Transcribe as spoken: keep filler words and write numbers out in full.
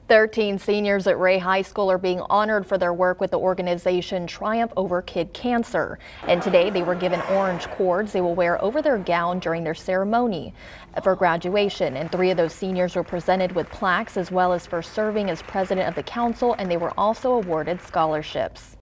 thirteen seniors at Ray High School are being honored for their work with the organization Triumph Over Kid Cancer. And today they were given orange cords they will wear over their gown during their ceremony for graduation. And three of those seniors were presented with plaques as well as for serving as president of the council, and they were also awarded scholarships.